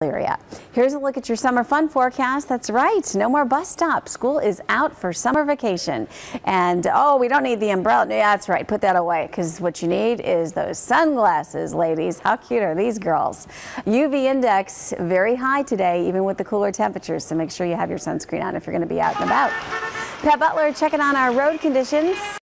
area. Here's a look at your summer fun forecast. That's right, no more bus stops. School is out for summer vacation. And oh, we don't need the umbrella. Yeah, that's right, put that away, because what you need is those sunglasses, ladies. How cute are these girls? UV index very high today, even with the cooler temperatures, so make sure you have your sunscreen on if you're going to be out and about. Pat Butler checking on our road conditions.